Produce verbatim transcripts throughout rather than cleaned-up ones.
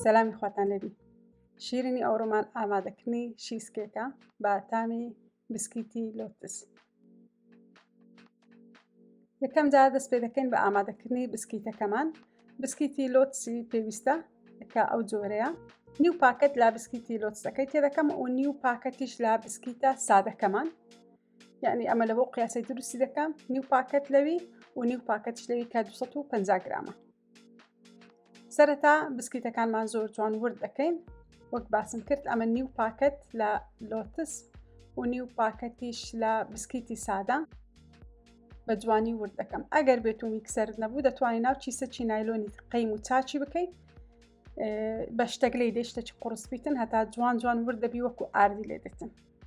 سەلامی خواتان لێبی. شیرینی ئەوڕۆمان ئامادەکردنی چیزکێکە بە تامی بسکیتی لۆتس. یەکەم جار دەست پێ دەکەین بە ئامادەکردنی بسکیتەکەمان. بسکیتی لۆتسی پێویستە کە ئەو جۆرەیە. نیو پاکەت لە بسکیتی لۆتسەکەی تێدەکەم و نیو پاکەتیش لە بسکیتە سادەکەمان. یعنی ئەمە لە بۆ قیاسی دروستی دەکەم. نیو پاکەت لەوی و نیو پاکەتش لەوی کە دووسەد و پەنجا گرامە. سەرەتا بسکیتەکانمان زۆر جوان ورد دەکەین. وەک باسم کرد ئەمە نیو پاکەت لە لۆتس و نیو پاکەتیش لە بسکیتی سادە بە جوانی ورد دەکەم. ئەگەر بێت و میکسەر نەبوو دەتوانین ناو چیسەکی نایلۆنی قەیم و چاچی بکەیت بە شتێک لێی دێ شتێکی قوڕس بیتن هەتا جوان جوان ورد دەبی وەکو ئاردی لێ دێتن.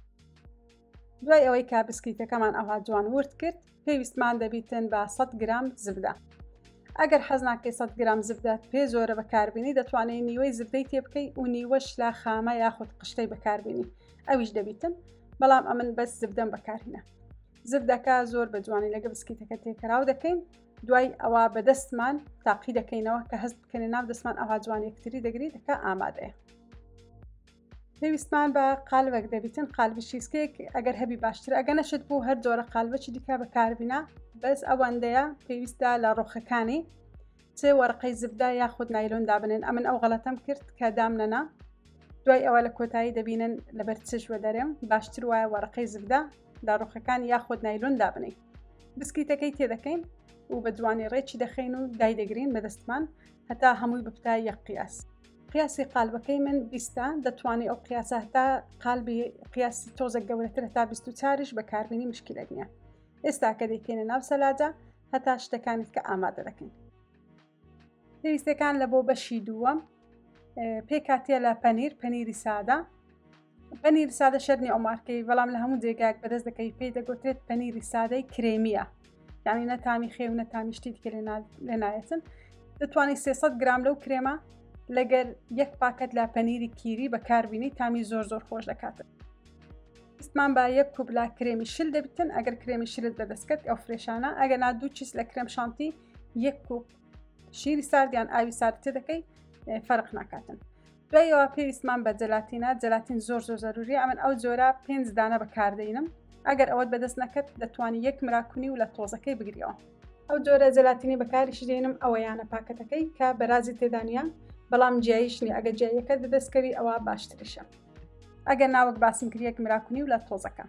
دوای ئەوەی کە بسکیتەکەمان ئەوها جوان ورد کرد پێویستمان دەبیتن بە سەد گرام زبدە. ئەگەر حەز ناکەی سەد گرام زبدە پێ زۆرە بەکاربێنی دەتوانێت نیوەی زبدەی تێ بکەی و نیوەش لە خامە یاخود قشتەی بەکاربێنی ئەویش دەبیتن، بەڵام ئەمن بەس زبدەم بەکارهێنا. زبدەکە زۆر بە جوانی لەگە بسکیتەکە تێکەراو دەکەین. دوای ئەوە بە دەستمان تاقی دەکەینەوە کە هەست بکەنێ ناو دەستمان ئەوها جوانی یەکتری دەگری دەکە ئامادەیە. پێویستمان بە قالبێک دەبیتن. قالبی چیزکێک ئەگەر هەبی باشترە، ئەگە نەشت بوو هەر جۆرە قالبەکی دیکە بەکاربینا، بەس ئەوەندەیە پێویستە لە ڕۆخەکانی چێ وەرقەی زبدە یاخود نایلۆن دابنێن. ئەمن ئەو غەڵەتەم کرد کە دامنەنا. دوای ئەوە لە کۆتایی دەبینن لەبەر چشوە دەرێم باشتر وایە وەرقەی زبدە لە ڕۆخەکانی یاخود نایلۆن دابنێن. بسکیتەکەی تێدەکەین و بە جوانی ڕێکی دەخەین و دایدەگرین بە دەستمان هەتا هەمووی بپتا یەک قیاس. قیاسی قالبەکەی من بیستە، دەتوانێت ئەو قیاسە هەتا قالبی قیاسی تۆزێک گەورەتر هەتا بیست و چاریش بەکاربێنی مشکلێک نییە. ئێستا کە دەیکەینە ناو سەلاجە هەتا شتەکانت کە ئامادە دەکەین. پێویستەکان لە بۆ بەشی دووەم پێ کاتێ لە پەنیر پەنیری سادە. پەنیر سادە شەرنی ئەو مارکەی، بەڵام لە هەموو جێگایك بەدەست دەکەی پێی دەگوترێت پەنیری سادەی کرێمیە، یعنی نە تامی خێو نە تامی شتی دیکە لێ نایەتن. دەتوانێت سێسەد گرام لەو کرێمە لەگەر یەک پاکەت لە پەنیری کیری بەکاربینی تامی زۆر زۆر خۆش دەکاتن. پێویستمان بە یەک کوب لە کرێمی شل دەبیتن. ئەگەر کرێمی شلت بەدەستکەت ئەو فرێشانە، ئەگەر نا دوو چیس لە کرێم شانتی یەک کوب شیری ساردیان ئاوی سارد تێ دەکەی فەرق ناکاتن. دوایەوە پێویستمان بە جەلاتینە. جەلاتین زۆر زۆر زەروریە. ئەمن ئەو جۆرە پێنج دانە بەکاردەینم. ئەگەر ئەوەت بەدەست نەکەت دەتوانی یەک مراکونی و لە تۆزەکەی بگریەوە. ئەو جۆرە جەلاتینی بەکاریش دێنم ئەوەیانە پاکەتەکەی کە بەرازی تێدانیان، بەڵام جیاییشنی ئەگەر جیایەکەت بەدەستکەوی ئەوە باشترشە. ئەگەر ناوەک باسم کرد یەک مراکونی و لە تۆزەکە.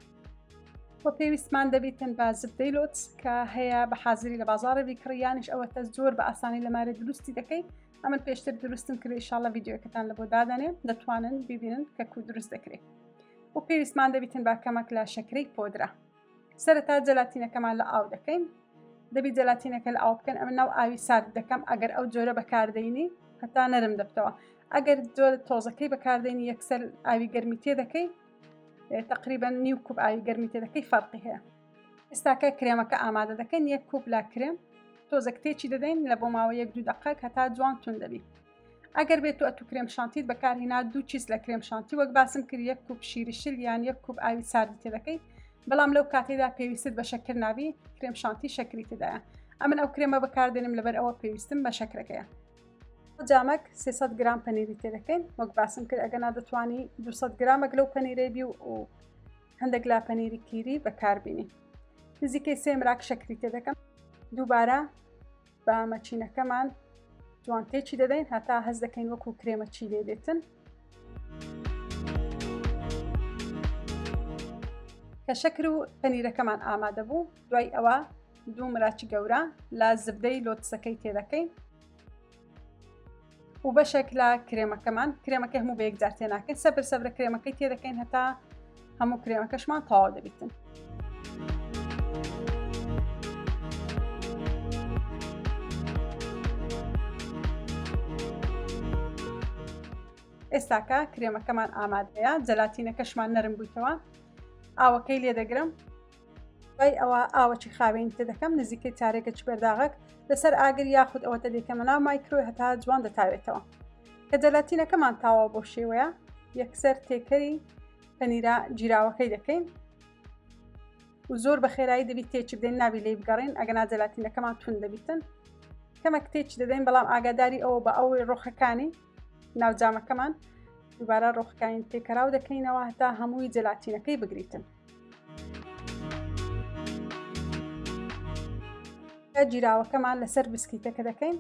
بۆ پێویستمان دەبیتن بە زبدەی لۆتس کە هەیە بە حازری لە بازاڕە بیکڕیانیش ئەوەتە زۆر بە ئاسانی لەمارە دروستی دەکەی. ئەمن پێشتر دروستم کرد ئینشاڵڵا ڤیدیۆکەتان لە بۆ دادەنێ دەتوانن ببینن کە کو دروست دەکرێت. و پێویستمان دەبیتن با کەمەک لە شەکرەی پۆدرە. سەرەتا جەلاتینەکەمان لە ئاو دەکەین. دەبی جەلاتینەکە لە ئاو بکەن. ئەمە ناو ئاوی سارد دەکەم ئەگەر ئەو جۆرە بەکاردەینی هەتا نەرم دەبتەوە. ئەگەر جۆر تۆزەکەی بەکاردەینی یەکسەر ئاوی گەرمی تێ دەکەی تقریبا نیو کوب ئاوی گەرمی تێ دەکەی فەرقی هەیە. ئێستاکە کرێمەکە ئامادە دەکەین. یەک کوب لا کرێم تۆزە کتێکی دەدەین لە بۆ ماوە یەک دوو دەقەیەک هەتا جوان تون دەبی. ئەگەر بێت و ئەتو کرێم شانتیت بەکارهێنا دوو چیز لە کرێم شانتی وەک باسم کرد یەک کوب شیری شل یان یەک کوب ئاوی ساردی تێ دەکەی، بەڵام لەو کاتێدا پێویستت بە شەکر نابی، کرێم شانتی شەکری تێدایە. ئەمن ئەو کرێمە بەکاردێنم لەبەر ئەوە پێویستم بە شەکرەکەیە. جامەک سێسەد گرام پەنیری تێ دەکەین. وەک باسم کرد ئەگەنا دەتوانی دووسەد گرامێک لەو پەنیرەی بی و هەندێک لا پەنیری کیری بەکاربینی. نزیکەی سێ مراک شەکری تێ دەکەم. دووبارە بە مەچینەکەمان جوان تێکی دەدەین هەتا هەز دەکەین وەکو کرێمە چی لێ دێتن. کە شەکر و پەنیرەکەمان ئامادە بوو، دوای ئەوە دوو مراچی گەورە لە زبدەی لۆتسەکەی تێ دەکەین و بەشێک لە کرێمەکەمان کرێمەکە هەموو بە یەکجار تێ ناکەین. سەبر سەبرە کرێمەکەی تێ دەکەین هەتا هەموو کرێمەکەشمان تەواو دەبیتن. ئێستاکە کرێمەکەمان ئامادەیە. جەلاتینەکەشمان نەرم بوویتەوە. ئاوەکەی لێ دەگرم. دوای ئەوە ئاوەکی خاوێن تێ دەکەم نزیکەی چارێکە بەرداغک لەسەر ئاگر یاخود ئەوەتە دەکەمە ناو مایکرۆی هەتا جوان دەتاوێتەوە. کە جەلاتینەکەمان تاوا بۆ شێوەیە یەکسەر تێکەری پەنیرە جیراوەکەی دەکەین و زۆر بە خێرایی دەبیت تێکی بدەین ناوی لێ بگەڕین. ئەگەنا جەلاتینەکەمان تون دەبیتن کەمە کتێکی دەدەین، بەڵام ئاگاداری ئەوە بە ئەوەی ڕۆخەکانی ناوجامەکەمان دووبارە ڕۆخەکانی تێکەراو دەکەینەوە هەتا هەمووی جەلاتینەکەی بگریتن. جیراوەکەمان لەسەر بسکیتەکە دەکەین.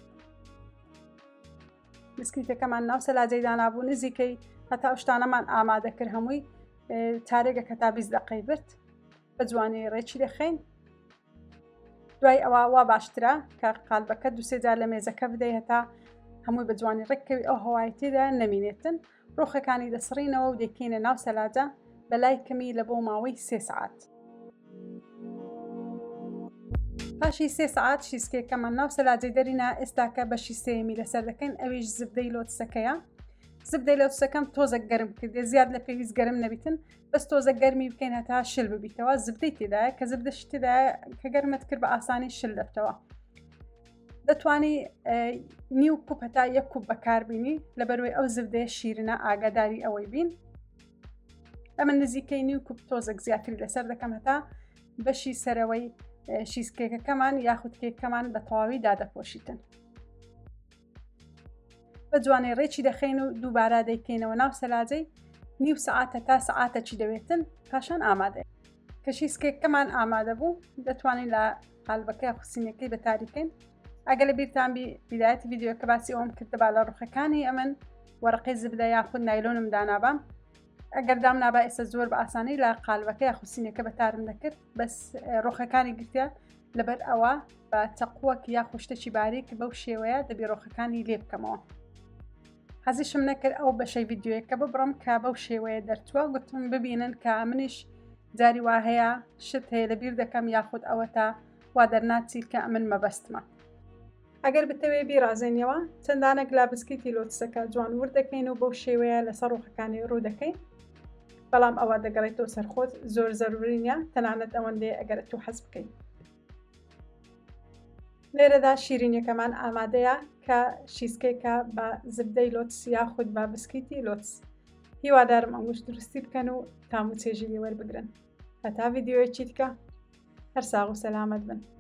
بسکیتەکەمان ناو سەلاجەی دانابوو نزیکەی هەتا شتانەمان ئامادە کرد هەمووی چارێگە کە تا بیست دقەی برد بە جوانی ڕێکی دەخەین. دوای ئەوە وا باشترە کە قالبەکە دووسێ جار لە مێزەکە بدەی هەتا هەمووی بە جوانی ڕێککەوی ئەو هەوای تێدا نەمینێتن. ڕۆخەکانی دەسڕینەوە و دەکەینە ناو سەلاجە بەلای کەمی لە بۆ ماوەی سێ سەعات. پاشی سێ سەعات چیزکێکەکەمان ناو سەلاجەی دەرینە. ئێستاکە بەشی سێمی لەسەر دەکەین ئەویش زبدەی لۆتسەکەیە. زبدەی لۆتسەکەم تۆزە گەرم کردێ زیاد لە پێویست گەرم نەبیتن بەس تۆزە گەرمی بکەین هەتا شل ببیتەوە. زبدەی تێدایە کە زبدەش تێدایە کە گەرمت کرد بە ئاسانی شل دەبتەوە. دەتوانی نیو کوب هەتا یەک کوب بەکاربینی لەبەروەی ئەو زبدەیە شیرنە ئاگاداری ئەوەی بین. ئەمە نزیکەی نیو کوب تۆزێک زیاتری لەسەر دەکەم هەتا بەشی سەرەوەی چیزکێکەکەمان یاخود کێکەکەمان بە تەواوی دادەپۆشیتن. بە جوانەی ڕێکی دەخەین و دووبارە دەیکەینەوە ناو سەلاجەی نیو سەعاتە تا سەعاتەکی دەوێتن پاشان ئامادە. کە چیزکێکەکەمان ئامادە بوو دەتوانین لە قالبەکەی خوسینەکەی بەتاریکەین. ئەگە لە بیرتان بی بیدایەتی ڤیدیۆکە باسی ئەوم کردبا لە ڕوخەکانی ئەمن وەرەقەی زبدە یاخود نایلۆنم دانابام. ئەگەر دام نابا ئێستا زۆر بە ئاسانی لە قالبەکەی خوسینەکە بەتارم دەکرد بەس ڕۆخەکانی گرتیا لەبەر ئەوە بە تەقوەک یا خوشتێکی باریک بەو شێوەیە دەبێ ڕۆخەکانی لێ بکەمەوە. حەزیشم نەکرد ئەو بەشەی ڤیدیۆیەکە ببڕم کە بەو شێوەیە دەرچووە گوتم ببینن کە منیش جاری وا هەیە شت هەیە لەبیر دەکەم یاخود ئەوە تا وا دەرناچیت کە ئەمن مەبەستمە. ئەگەر بتەوێ بیرازێنیەوە چەندانێک لا بسکیتی لۆتسەکە جوان ورد دەکەین و بەو شێوەیە لەسەر ڕۆخەکانی ڕوو دەکەین. بەڵام ئەوە دەگەڕێتەوە سەرخۆت زۆر زەروری نیە تەنانەت ئەوەندەیە ئەگەر تو حەز بکەیت. لێرەدا شیرینیەکەمان ئامادەیە کە چیزکێکە بە زبدەی لۆتس یاخود بە بسکیتی لۆتس. هیوادارم ئەموش دروستی بکەن و تام و چێژی لێ وەربگرن. هەتا ڤیدیۆیەکی دیکە هەر ساغ و سەلامەت بن.